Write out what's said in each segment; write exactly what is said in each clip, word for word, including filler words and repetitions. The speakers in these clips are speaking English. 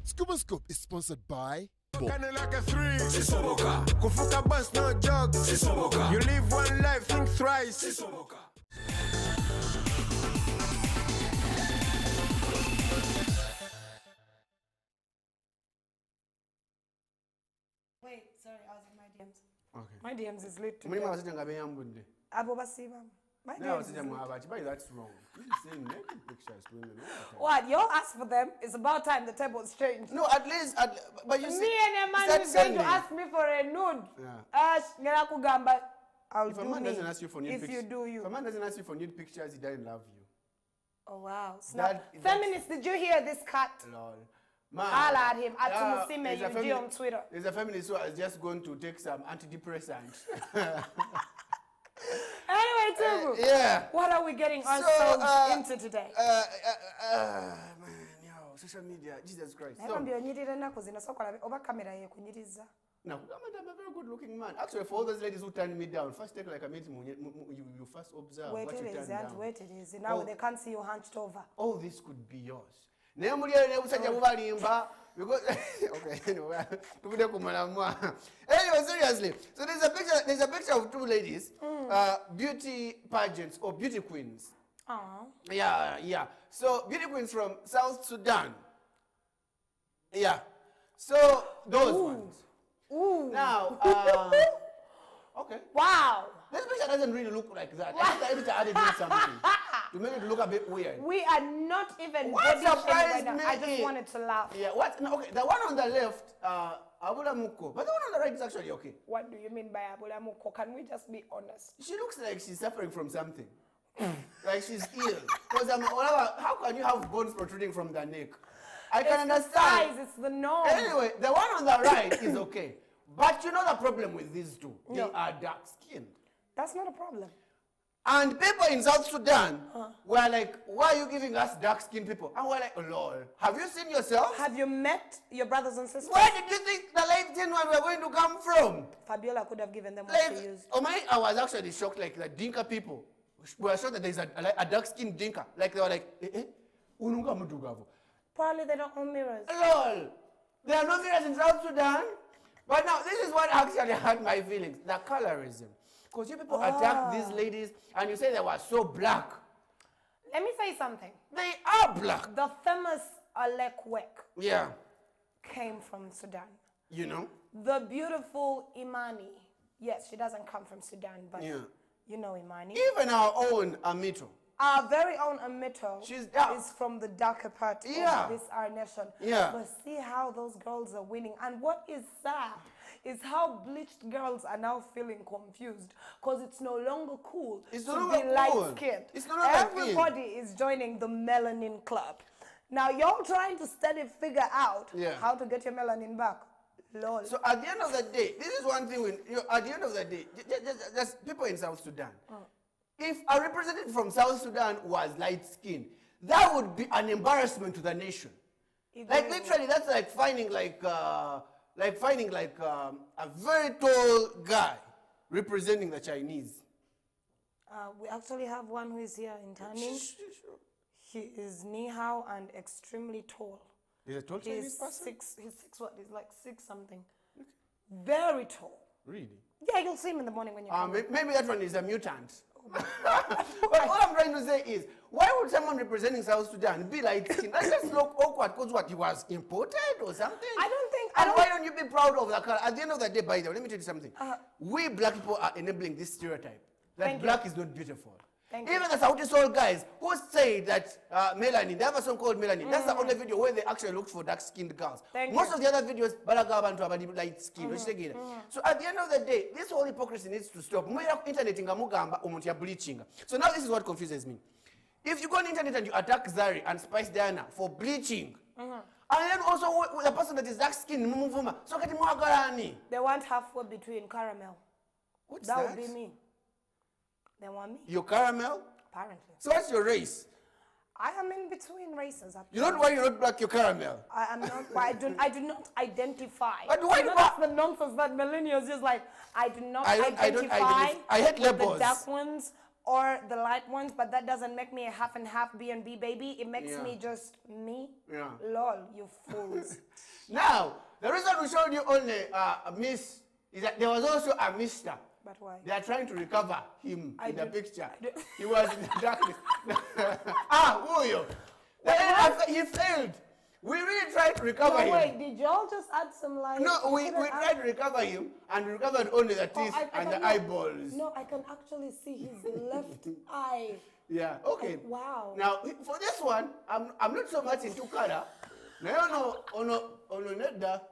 Scuba Scoop is sponsored by Kinda like a three. Sisoboka. Kufuka bus, no jog. Sisoboka. You live one life, think thrice. Sisoboka. Wait, sorry, I was in my D Ms. Okay. My D Ms is lit today. Muli mawasita ngabe yambunde. Abo basiba. My D Now Ms is wasita lit. mwabachi, but that's wrong. You send naked pictures to women all the time. What? You all asked for them. It's about time the tables changed. No, at least, at, but you Me see, and a man start who's going to sending. ask me for a nude. Yeah. Ash, ngela kugamba. I'll If do a man me. doesn't ask you for nude if pictures, you do you. if a man doesn't ask you for nude pictures, he doesn't love you. Oh wow. Snap. That- Feminists, did you hear this cut? Lol. Man, I'll add him. At yeah, Tumusime there's a U G famili- on Twitter. There's a feminist who is just going to take some antidepressant. Anyway, Tugu. Uh, yeah. What are we getting So, ourselves uh, into today? Uh, uh, uh, man, yo, social media, Jesus Christ. So, Nakwambia onyirira nako zino sokola oba kamera ye kunyiriza. now, I'm a very good looking man. Actually, for all those ladies who turned me down, first take like a minute, you, you, you first observe Wait what it you is, turned and down. wait it is. Now Oh. they can't see you hunched over. All this could be yours. Naye muli ene busajja bubalimba because okay anyway tuvude kumala mwa. Anyway, seriously, so there's a picture there's a picture of two ladies, mm. uh, beauty pageants or beauty queens. Aww. Yeah, yeah. So beauty queens from South Sudan. Yeah. So those Ooh. ones. Ooh. Now, uh, okay. Wow. This picture doesn't really look like that. I think the editor added in something to make it look a bit weird. We are not even What body shaming surprised right now. me I just is- wanted to laugh. Yeah, what? No, okay, the one on the left, uh, Abula Muko, but the one on the right is actually okay. What do you mean by Abulamuko? Can we just be honest? She looks like she's suffering from something. Like she's ill. Because I'm whatever, how can you have bones protruding from the neck? I can It's the understand. size, it's the norm. Anyway, the one on the right is okay. But you know the problem with these two? They No. are dark skinned. That's not a problem. And people in South Sudan were like, why are you giving us dark skinned people? And we're like, oh Lord, have you seen yourself? Have you met your brothers and sisters? Where did you think the light skinned one were going to come from? Fabiola could have given them what Like, to use. oh my, I was actually shocked, like the Dinka people were shocked that there's a, a, a dark skinned Dinka. Like they were like, eh, eh, ununga mudugavo. Probably they don't own mirrors. Lol, there are no mirrors in South Sudan. But now, this is what actually hurt my feelings, the colorism. Because you people Ah. attack these ladies and you say they were so black. Let me say something. They are black. The famous Alekwek Yeah, came from Sudan. you know? The beautiful Imani. Yes, she doesn't come from Sudan, but Yeah. you know Imani. Even our own Amito. Our very own Amito She's dark. is from the darker part Yeah. of this our nation. Yeah. But see how those girls are winning. And what is sad is how bleached girls are now feeling confused because it's no longer cool It's to no be longer cool. light-skinned. It's no longer Everybody is joining the melanin club. Now you're trying to steady figure out Yeah. how to get your melanin back. Lol. So at the end of the day, this is one thing, when, you know, at the end of the day, just, just, just people in South Sudan, if a representative from South Sudan was light-skinned, that would be an embarrassment to the nation. It Like really literally, that's like finding like, uh, like finding like um, a very tall guy representing the Chinese. Uh, we actually have one who is here in Turning. He is Nihao and extremely tall. Is a tall Chinese He's person? six, he's six what? He's like six something. Very tall. Really? Yeah, you'll see him in the morning when you Uh, come. may- maybe that one is a mutant. But all I'm trying to say is, why would someone representing South Sudan be light skinned? That just look awkward because what, he was imported or something? I don't think- I And don't- why don't you be proud of the color? At the end of the day, by the way, let me tell you something. Uh, we black people are enabling this stereotype that Thank you. black is not beautiful. Thank you. Even the Saudi Soul guys who say that uh, melanin, they have a song called melanin. That's the only video where they actually looked for dark-skinned girls. Thank Most you. of the other videos, balaga abantu abali light skin. So at the end of the day, this whole hypocrisy needs to stop. Mwera ku internet nga mugamba omuntu ya bleaching. So now this is what confuses me. If you go on the internet and you attack Zari and Spice Diana for bleaching, and then also with the person that is dark skinned, mumuvuma, so kati mwagalani. They want halfway between caramel. What's That that? would be me. They want me, Your caramel? apparently. So what's your race? I am in between races. Actually. You know why you're not black, you're caramel? I am not. I do. I do not identify. But why you know do that's the nonsense that millennials just like. I do not I don't- I don't identify. identify. I hate with labels. The dark ones or the light ones, but that doesn't make me a half and half B and B baby. It makes Yeah. me just me. Yeah. Lol, you fools. Now, the reason we showed you only uh, a miss is that there was also a mister. But why? They are trying to recover him I in the do- picture. I do- He was in the darkness. Ah, who are you? Then after he failed. We really tried to recover No, him. wait, did y'all just add some light? No, we, Couldn't we add- tried to recover him, and we recovered only the Oh, teeth I- I and can- the no. eyeballs. No, I can actually see his left eye. Yeah, okay. Oh, wow. Now, for this one, I'm, I'm not so much into color. No, no, oh no, oh no, not that.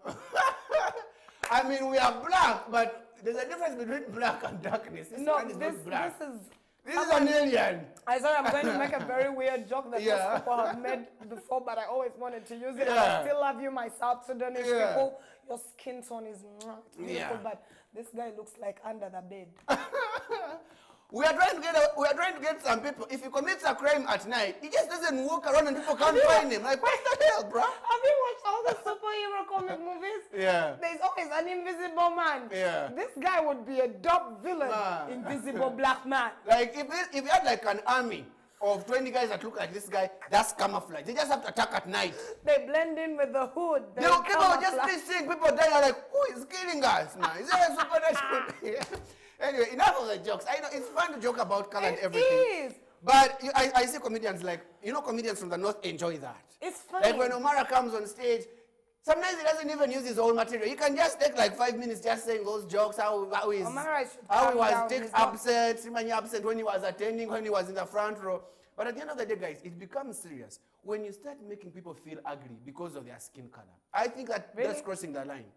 I mean, we are black, but there's a difference between black and darkness. This No, one is this, not black. this is... This is an alien. I sorry, I'm going to make a very weird joke that Yeah. most people have made before, but I always wanted to use it. And Yeah. I still love you, my South Sudanese Yeah. people. Your skin tone is mwah, it's beautiful, Yeah. but this guy looks like under the bed. We are trying to get a, we are trying to get some people. If he commits a crime at night, he just doesn't walk around and people can't find him. Like, what the hell, bro? Have you watched all the superhero comic movies? Yeah. There's always an invisible man. Yeah. This guy would be a dope villain. Man. Invisible black man. Like, if it, if you had like an army of twenty guys that look like this guy, that's camouflage. They just have to attack at night. They blend in with the hood. They will people will just camouflage. be seeing people dying like, who is killing us, man? Is there a supernatural? Anyway, enough of the jokes. I know it's fun to joke about color and It everything. is. But you, I, I see comedians like, you know, comedians from the north enjoy that. It's funny. Like when Omara comes on stage, sometimes he doesn't even use his own material. He can just take like five minutes just saying those jokes, how, how, he's, Omara should how he calm was down. take He's not- upset, Simanya upset when he was attending, when he was in the front row. But at the end of the day, guys, it becomes serious when you start making people feel ugly because of their skin color. I think that Really? that's crossing the line.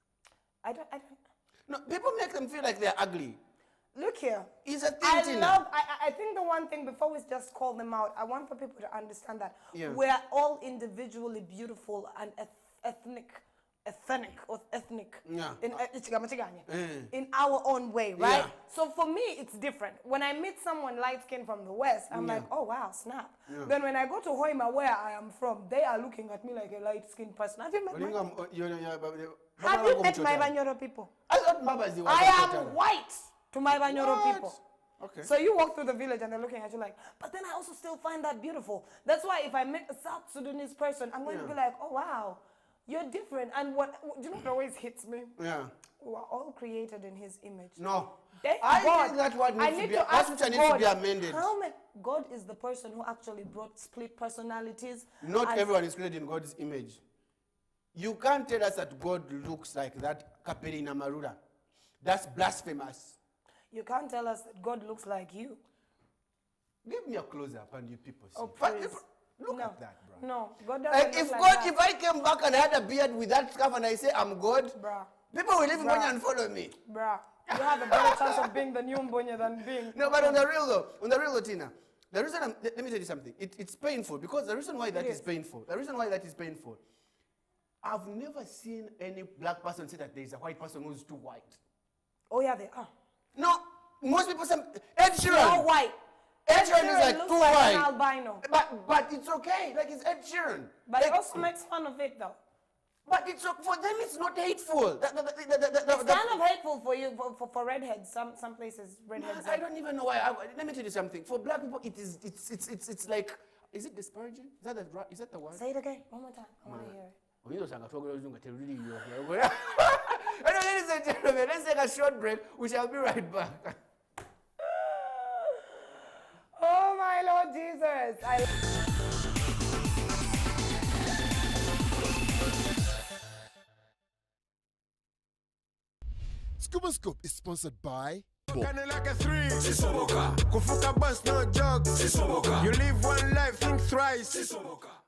I don't, I don't. No, people make them feel like they're ugly. Look here. It's a thing, I Tina. love, I, I- I think the one thing, before we just call them out, I want for people to understand that Yeah. we're all individually beautiful and eth- ethnic, ethnic, or ethnic, Yeah. in, uh, ichigamachiganya, Mm. in our own way, right? Yeah. So for me, it's different. When I meet someone light-skinned from the West, I'm Yeah. like, oh wow, snap. Yeah. Then when I go to Hoima, where I am from, they are looking at me like a light-skinned person. Have you met Well, my, you know, you know, yeah, but, uh, have you met my Banyoro? Banyoro people? I thought Maba is the one. I that am got white to my Banyoro What? people. Okay. So you walk through the village and they're looking at you like, but then I also still find that beautiful. That's why if I meet a South Sudanese person, I'm going to be Yeah. like, oh wow, you're different. And what, do you know what always hits me? Yeah. We are all created in his image. No. Thank I God. think that word I needs to need be, to that ask picture needs God, to be amended. How many, God is the person who actually brought split personalities. Not and- everyone is created in God's image. You can't tell us that God looks like that Kaperi Marura. That's blasphemous. You can't tell us that God looks like you. Give me a close up and you people see. Oh, But please. if- Look no. at that, bro. No, God doesn't Like look if like God, that. if I came back and I had a beard with that scarf and I say I'm God, Bruh. people will even go Bruh. and follow me. Bruh, you have a better chance of being the new Mbonya than being... No, but on the real though, on the real though, Tina, the reason I'm, let, let me tell you something. It, it's painful because the reason why that It is is. painful, the reason why that is painful, I've never seen any black person say that there is a white person who's too white. Oh yeah, they are. No, most people say Ed They're Sheeran. all white. Ed Sheeran is like looks too like white. an albino. But but it's okay. Like it's Ed Sheeran. But like, he also makes fun of it though. But it's o- for them. It's not hateful. The, the, the, the, the, the, It's the- kind of hateful for you, for, for, for redheads. Some some places, redheads. I don't even know why. I, let me tell you something. For black people, it is it's it's it's, it's like. Is it disparaging? Is that the right? Is that the word? Say it again, one more time. I want to hear it. Anyway, ladies and gentlemen, let's take a short break. We shall be right back. Oh my Lord Jesus! I Scuba Scoop is sponsored by Kinda like a three. Sisoboka. Kufuka bus, no jog. Sisoboka. You live one life, think thrice. Sisoboka.